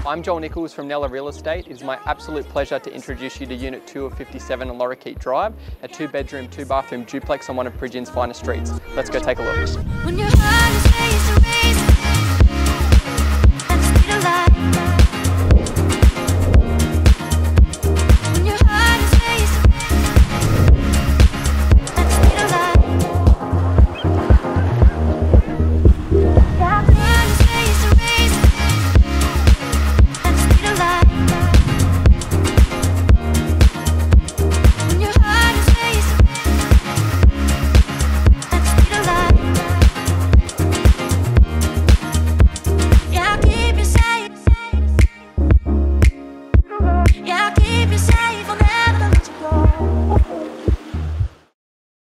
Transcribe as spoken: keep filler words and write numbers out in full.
I'm Joel Nichols from Nella Real Estate. It is my absolute pleasure to introduce you to Unit two of fifty-seven on Lorikeet Drive, a two bedroom, two bathroom duplex on one of Peregian's finest streets. Let's go take a look.